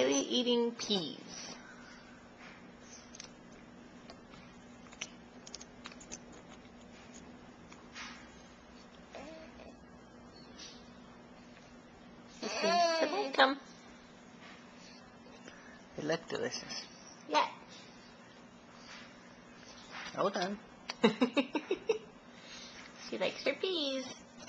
Kylie eating peas. She seems to like them. They look delicious. Yeah. Hold on. She likes her peas.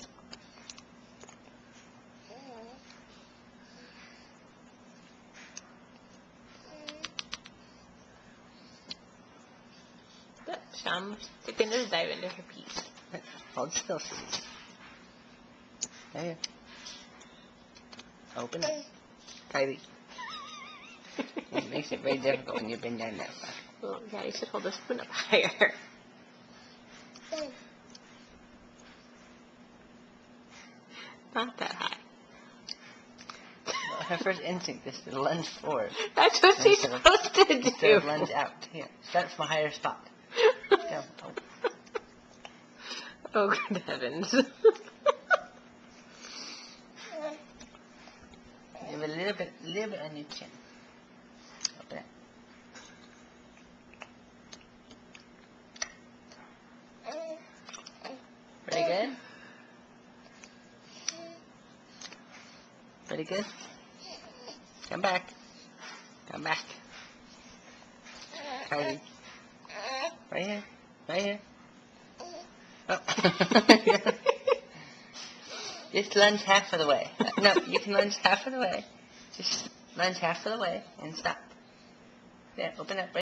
Look, Shams taking a dive into her peas. Hold still, sweetie. There. Open it. Kylie. It makes it very difficult when you bend down that far. Well, yeah, you should hold the spoon up higher. Not that high. Well, her first instinct is to lunge forward. That's what she's supposed to Instead do. of lunge out. Here, start from a higher spot. Go. Oh. Oh, good heavens. Give it a little bit on your chin. Open it. Pretty good? Pretty good? Come back. Come back. Kylie. Right here. Right here. Oh. Just lunge half of the way. No, you can lunge half of the way. Just lunge half of the way and stop. There, open up.